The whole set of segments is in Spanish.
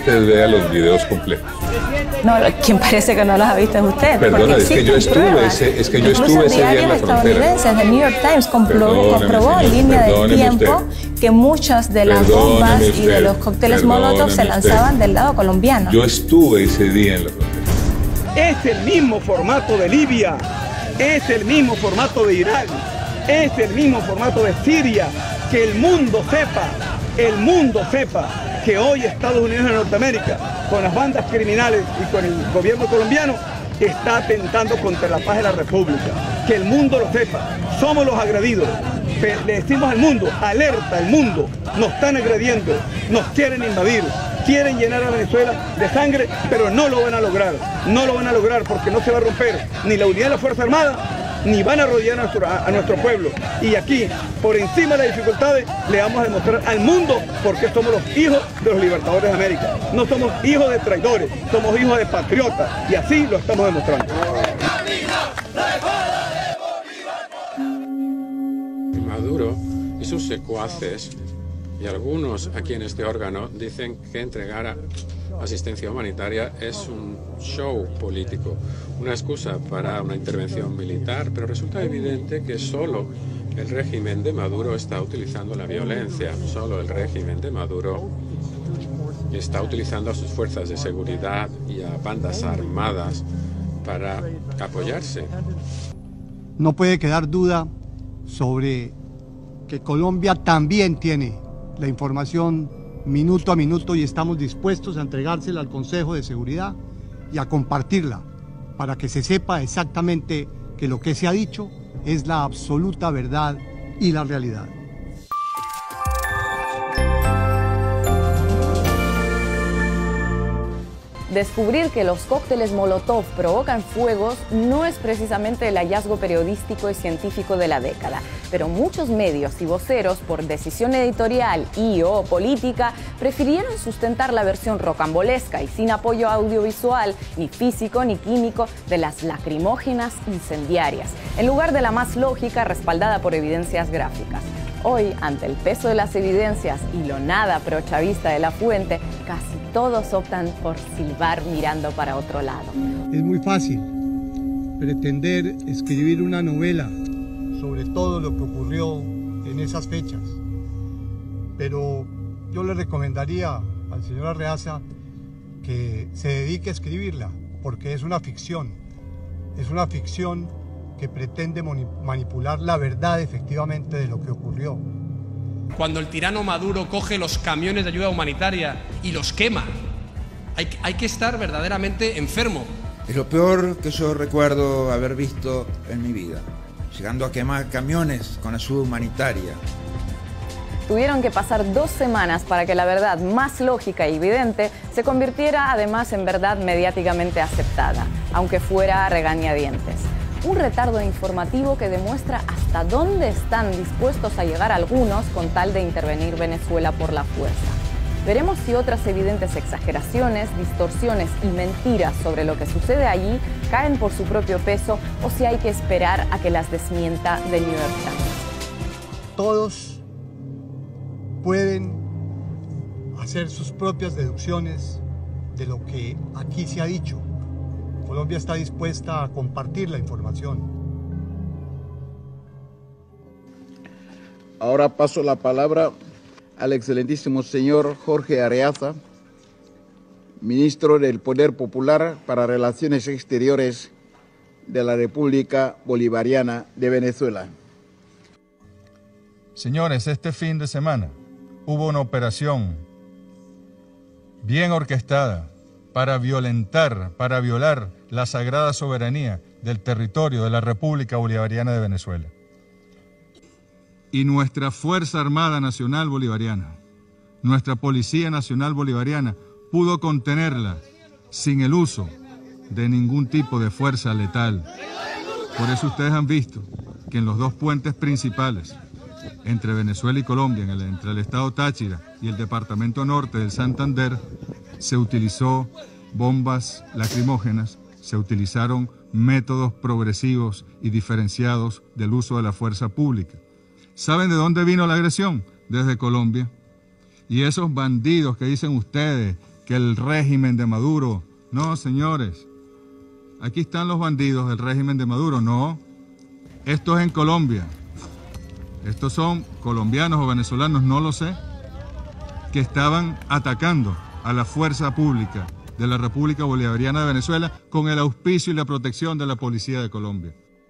usted vea los videos completos. No, quien parece que no los ha visto es usted. Perdona, es que yo estuve ese día en la frontera. El New York Times comprobó en línea de tiempo que muchas de las bombas y de los cócteles Molotov se lanzaban del lado colombiano. Yo estuve ese día en la frontera. Es el mismo formato de Libia, es el mismo formato de Irak, es el mismo formato de Siria. Que el mundo sepa que hoy Estados Unidos de Norteamérica, con las bandas criminales y con el gobierno colombiano, está atentando contra la paz de la República. Que el mundo lo sepa, somos los agredidos. Le decimos al mundo, alerta al mundo, nos están agrediendo, nos quieren invadir, quieren llenar a Venezuela de sangre, pero no lo van a lograr. No lo van a lograr porque no se va a romper ni la unidad de la Fuerza Armada, ni van a rodear a nuestro pueblo. Y aquí, por encima de las dificultades, le vamos a demostrar al mundo por qué somos los hijos de los libertadores de América. No somos hijos de traidores, somos hijos de patriotas, y así lo estamos demostrando. Maduro y sus secuaces, y algunos aquí en este órgano, dicen que entregar asistencia humanitaria es un show político, una excusa para una intervención militar, pero resulta evidente que solo el régimen de Maduro está utilizando la violencia, solo el régimen de Maduro está utilizando a sus fuerzas de seguridad y a bandas armadas para apoyarse. No puede quedar duda sobre que Colombia también tiene la información minuto a minuto y estamos dispuestos a entregársela al Consejo de Seguridad y a compartirla para que se sepa exactamente que lo que se ha dicho es la absoluta verdad y la realidad. Descubrir que los cócteles Molotov provocan fuegos no es precisamente el hallazgo periodístico y científico de la década, pero muchos medios y voceros, por decisión editorial y/o política, prefirieron sustentar la versión rocambolesca y sin apoyo audiovisual, ni físico ni químico, de las lacrimógenas incendiarias, en lugar de la más lógica, respaldada por evidencias gráficas. Hoy, ante el peso de las evidencias y lo nada prochavista de la fuente, casi todos optan por silbar mirando para otro lado. Es muy fácil pretender escribir una novela sobre todo lo que ocurrió en esas fechas, pero yo le recomendaría al señor Arreaza que se dedique a escribirla, porque es una ficción que pretende manipular la verdad efectivamente de lo que ocurrió. Cuando el tirano Maduro coge los camiones de ayuda humanitaria y los quema, hay que estar verdaderamente enfermo. Es lo peor que yo recuerdo haber visto en mi vida, llegando a quemar camiones con ayuda humanitaria. Tuvieron que pasar 2 semanas para que la verdad más lógica y evidente se convirtiera además en verdad mediáticamente aceptada, aunque fuera a regañadientes. Un retardo informativo que demuestra hasta dónde están dispuestos a llegar algunos con tal de intervenir Venezuela por la fuerza. Veremos si otras evidentes exageraciones, distorsiones y mentiras sobre lo que sucede allí caen por su propio peso o si hay que esperar a que las desmienta The New York Times. Todos pueden hacer sus propias deducciones de lo que aquí se ha dicho. Colombia está dispuesta a compartir la información. Ahora paso la palabra al excelentísimo señor Jorge Arreaza, ministro del Poder Popular para Relaciones Exteriores de la República Bolivariana de Venezuela. Señores, este fin de semana hubo una operación bien orquestada para violar la sagrada soberanía del territorio de la República Bolivariana de Venezuela. Y nuestra Fuerza Armada Nacional Bolivariana, nuestra Policía Nacional Bolivariana, pudo contenerla sin el uso de ningún tipo de fuerza letal. Por eso ustedes han visto que en los 2 puentes principales, entre Venezuela y Colombia, entre el estado Táchira y el departamento norte del Santander, se utilizó bombas lacrimógenas, se utilizaron métodos progresivos y diferenciados del uso de la fuerza pública. ¿Saben de dónde vino la agresión? Desde Colombia. Y esos bandidos que dicen ustedes que el régimen de Maduro. No, señores, aquí están los bandidos del régimen de Maduro. No, esto es en Colombia. Estos son colombianos o venezolanos, no lo sé, que estaban atacando a la fuerza pública de la República Bolivariana de Venezuela con el auspicio y la protección de la Policía de Colombia.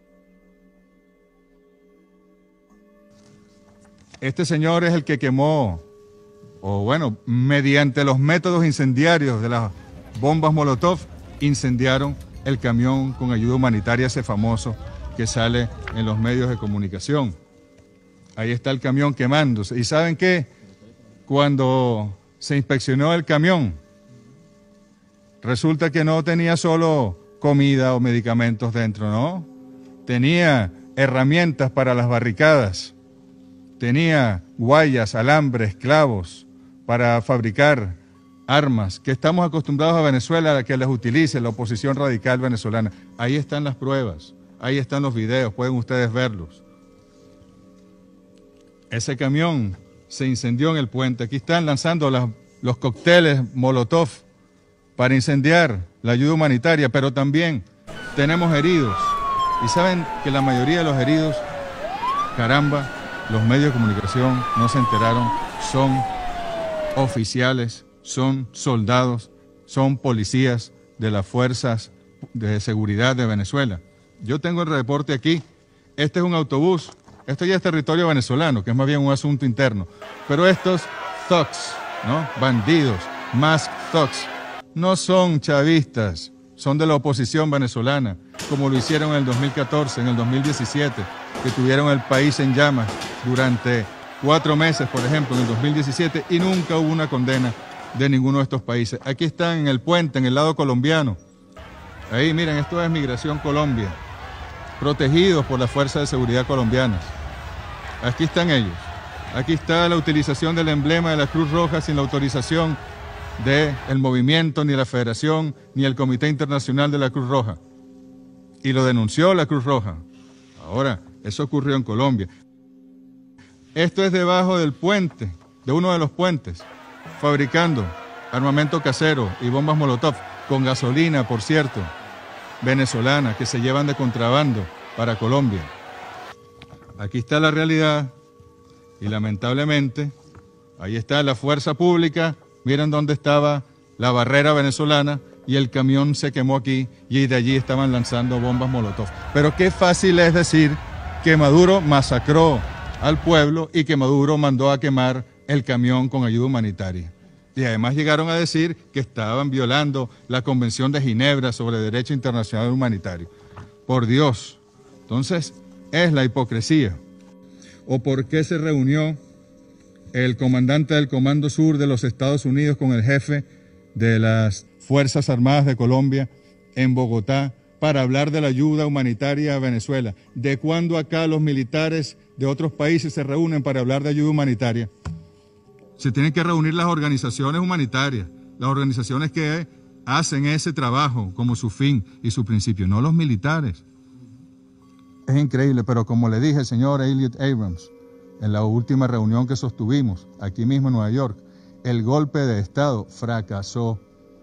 Este señor es el que quemó, o bueno, mediante los métodos incendiarios de las bombas Molotov, incendiaron el camión con ayuda humanitaria, ese famoso que sale en los medios de comunicación. Ahí está el camión quemándose. ¿Y saben qué? Cuando se inspeccionó el camión, resulta que no tenía solo comida o medicamentos dentro, ¿no? Tenía herramientas para las barricadas, tenía guayas, alambres, clavos para fabricar armas que estamos acostumbrados a Venezuela a que las utilice la oposición radical venezolana. Ahí están las pruebas, ahí están los videos, pueden ustedes verlos. Ese camión se incendió en el puente. Aquí están lanzando los cócteles Molotov para incendiar la ayuda humanitaria, pero también tenemos heridos. Y saben que la mayoría de los heridos, caramba, los medios de comunicación no se enteraron, son oficiales, son soldados, son policías de las fuerzas de seguridad de Venezuela. Yo tengo el reporte aquí. Este es un autobús. Esto ya es territorio venezolano, que es más bien un asunto interno. Pero estos thugs, ¿no? Bandidos, masked thugs, no son chavistas, son de la oposición venezolana, como lo hicieron en el 2014, en el 2017, que tuvieron el país en llamas durante 4 meses, por ejemplo, en el 2017, y nunca hubo una condena de ninguno de estos países. Aquí están en el puente, en el lado colombiano. Ahí, miren, esto es Migración Colombia, protegidos por las fuerzas de seguridad colombianas. Aquí están ellos. Aquí está la utilización del emblema de la Cruz Roja sin la autorización del movimiento, ni la Federación, ni el Comité Internacional de la Cruz Roja. Y lo denunció la Cruz Roja. Ahora, eso ocurrió en Colombia. Esto es debajo del puente, de uno de los puentes, fabricando armamento casero y bombas Molotov, con gasolina, por cierto, venezolana, que se llevan de contrabando para Colombia. Aquí está la realidad y lamentablemente ahí está la fuerza pública. Miren dónde estaba la barrera venezolana y el camión se quemó aquí y de allí estaban lanzando bombas Molotov. Pero qué fácil es decir que Maduro masacró al pueblo y que Maduro mandó a quemar el camión con ayuda humanitaria. Y además llegaron a decir que estaban violando la Convención de Ginebra sobre Derecho Internacional Humanitario. Por Dios. Entonces, es la hipocresía. ¿O por qué se reunió el comandante del Comando Sur de los Estados Unidos con el jefe de las Fuerzas Armadas de Colombia en Bogotá para hablar de la ayuda humanitaria a Venezuela? ¿De cuándo acá los militares de otros países se reúnen para hablar de ayuda humanitaria? Se tienen que reunir las organizaciones humanitarias, las organizaciones que hacen ese trabajo como su fin y su principio, no los militares. Es increíble, pero como le dije al señor Elliot Abrams en la última reunión que sostuvimos aquí mismo en Nueva York, el golpe de Estado fracasó.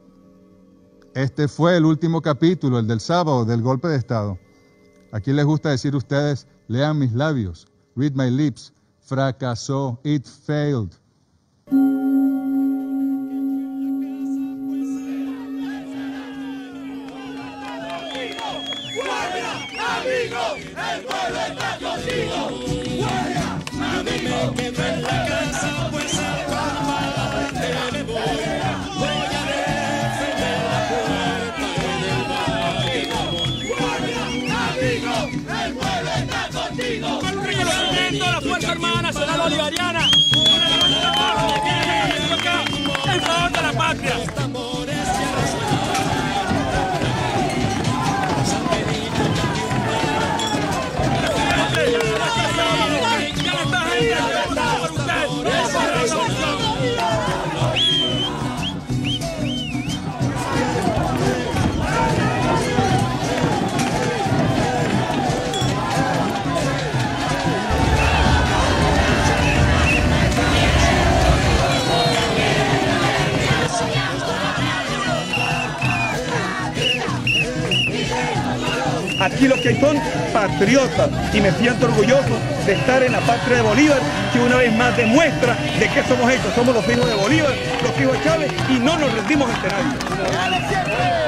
Este fue el último capítulo, el del sábado, del golpe de Estado. Aquí les gusta decir ustedes, lean mis labios, read my lips, fracasó, it failed. El pueblo está contigo. Guardia, amigo, me quedo en la casa, pues al combate me voy. Voy a defender la puerta en el barrio. Guardia, amigo, el pueblo está contigo. Con un reconocimiento a la Fuerza Armada Nacional Bolivariana. Un trabajo en favor de la patria. Aquí lo que hay son patriotas y me siento orgulloso de estar en la patria de Bolívar, que una vez más demuestra de qué somos hechos. Somos los hijos de Bolívar, los hijos de Chávez y no nos rendimos ante nadie.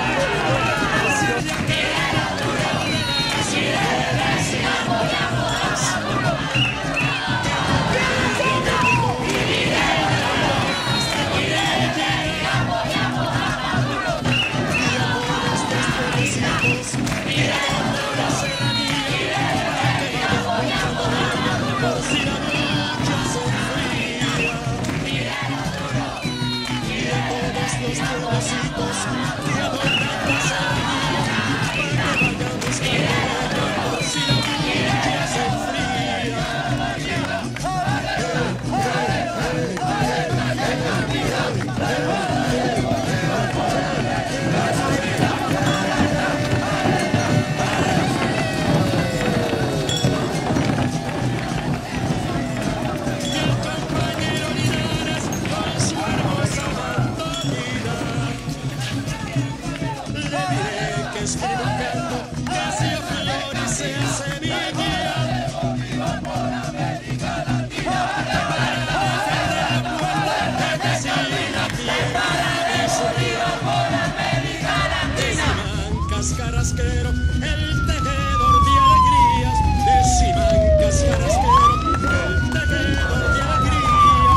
Carrasquero, el tejedor de alegrías, de Simancas Carrasquero, el tejedor de alegrías.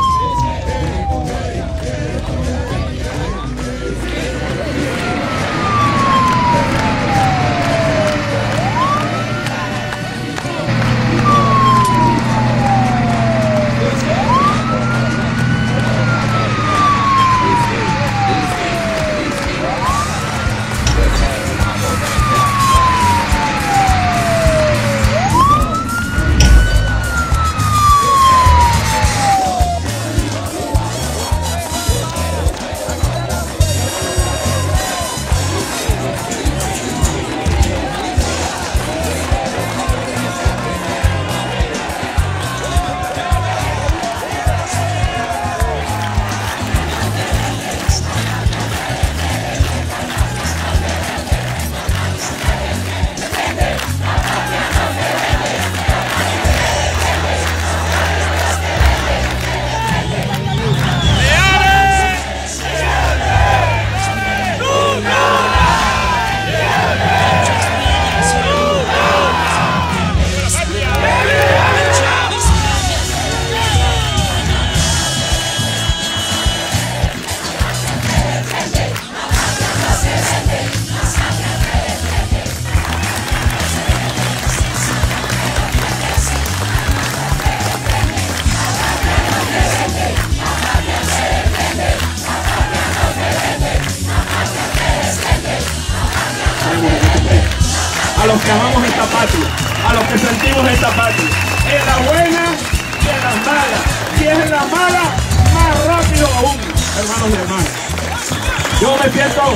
A los que amamos esta patria, a los que sentimos esta patria, en la buena y en las malas, y es en la mala más rápido aún, hermanos y hermanas. Yo me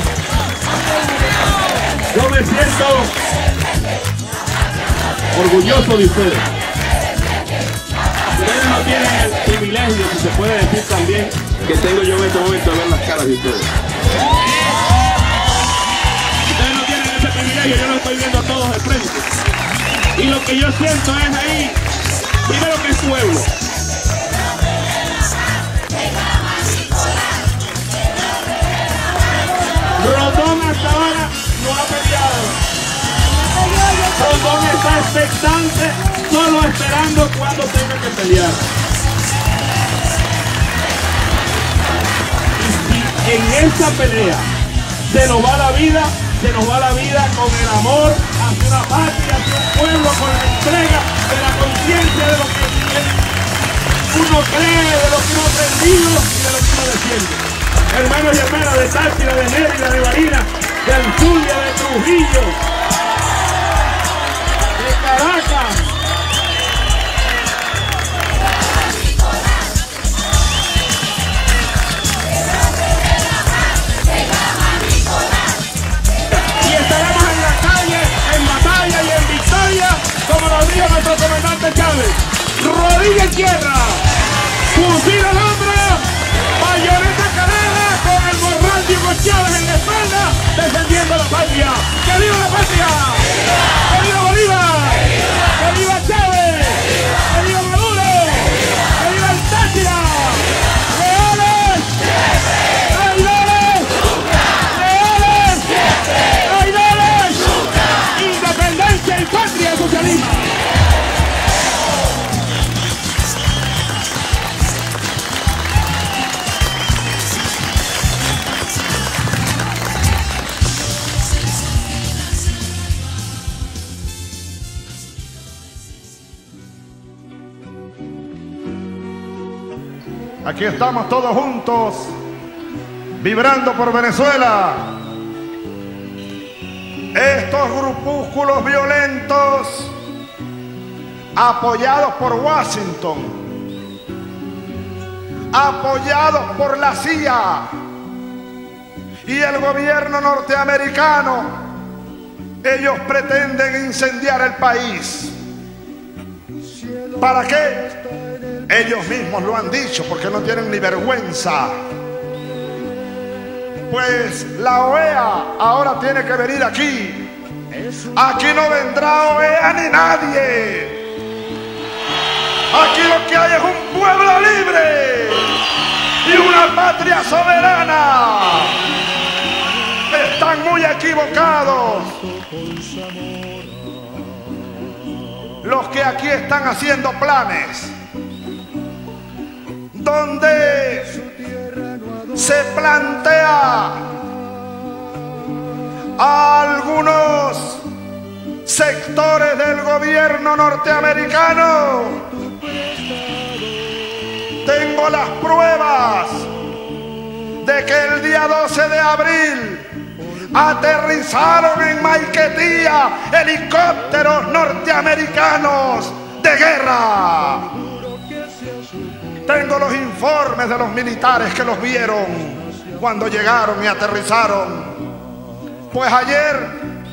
siento orgulloso de ustedes. Ustedes no tienen el privilegio, si se puede decir también, que tengo yo en este momento de ver las caras de ustedes. Yo lo estoy viendo a todos de frente. Y lo que yo siento es ahí, primero que es pueblo. Rondón hasta ahora no ha peleado. Rondón está expectante, solo esperando cuando tenga que pelear. Y si en esa pelea se nos va la vida, se nos va la vida con el amor hacia una patria, hacia un pueblo, con la entrega de la conciencia de lo que uno cree, de lo que uno ha aprendido y de lo que uno defiende. Hermanos y hermanas de Táchira, de Mérida, de Barinas, de Anzulia, de Trujillo, de Caracas. Como lo dijo nuestro comandante Chávez, rodilla en tierra, fusil al hombro, bayoneta calada, con el morral Diego Chávez en la espalda, defendiendo la patria. ¡Que viva la patria! Aquí estamos todos juntos, vibrando por Venezuela. Estos grupúsculos violentos, apoyados por Washington, apoyados por la CIA y el gobierno norteamericano, ellos pretenden incendiar el país. ¿Para qué? Ellos mismos lo han dicho, porque no tienen ni vergüenza. Pues la OEA ahora tiene que venir aquí. Aquí no vendrá OEA ni nadie. Aquí lo que hay es un pueblo libre y una patria soberana. Están muy equivocados los que aquí están haciendo planes donde se plantea a algunos sectores del gobierno norteamericano. Tengo las pruebas de que el día 12 de abril aterrizaron en Maiquetía helicópteros norteamericanos de guerra. Tengo los informes de los militares que los vieron cuando llegaron y aterrizaron. Pues ayer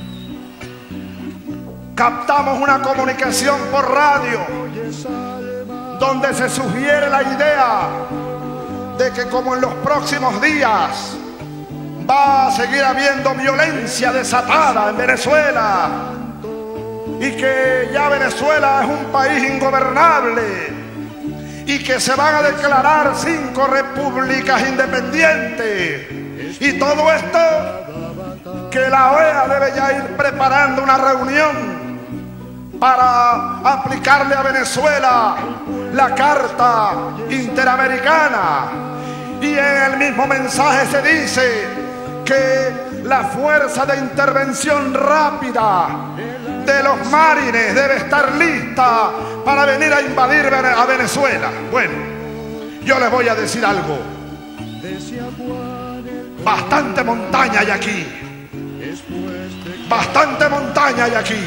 captamos una comunicación por radio donde se sugiere la idea de que como en los próximos días va a seguir habiendo violencia desatada en Venezuela y que ya Venezuela es un país ingobernable y que se van a declarar 5 repúblicas independientes, y todo esto, que la OEA debe ya ir preparando una reunión para aplicarle a Venezuela la Carta Interamericana. Y en el mismo mensaje se dice que la fuerza de intervención rápida de los marines debe estar lista para venir a invadir a Venezuela. Bueno, yo les voy a decir algo. Bastante montaña hay aquí. Bastante montaña hay aquí.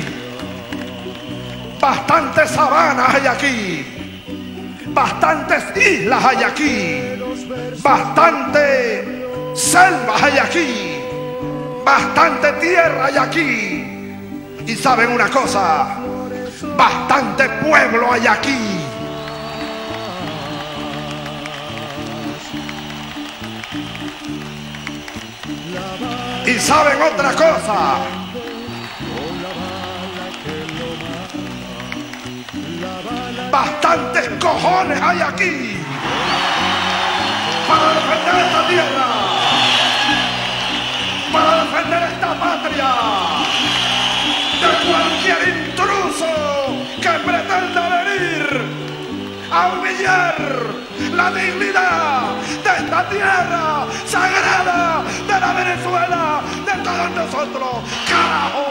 Bastante sabanas hay aquí. Bastantes islas hay aquí. Bastante selvas hay aquí. Bastante tierra hay aquí. Y saben una cosa, bastante pueblo hay aquí. Y saben otra cosa, bastantes cojones hay aquí para defender esta tierra, para defender esta patria de cualquier intruso que pretenda venir a humillar la dignidad de esta tierra sagrada de la Venezuela de todos nosotros. ¡Carajo!